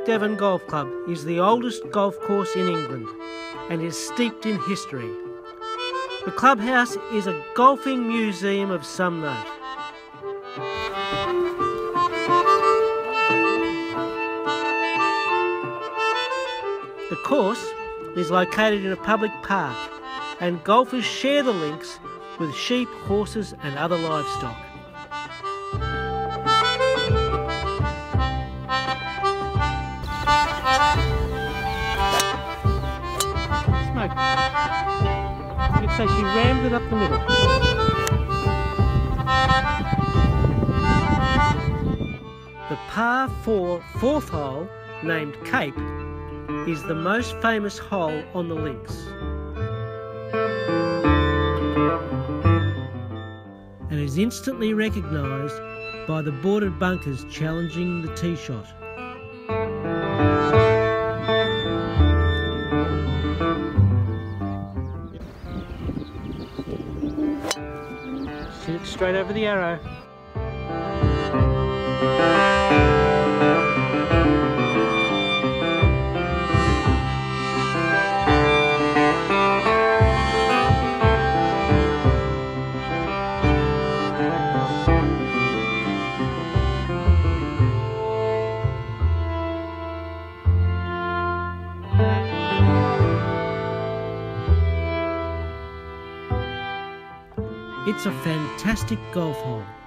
Devon Golf Club is the oldest golf course in England and is steeped in history. The clubhouse is a golfing museum of some note. The course is located in a public park, and golfers share the links with sheep, horses and other livestock. Smoke. You could say she rammed it up the middle. The par 4 fourth hole, named Cape, is the most famous hole on the links, and is instantly recognised by the boarded bunkers challenging the tee shot. Shoot it straight over the arrow. It's a fantastic golf hole.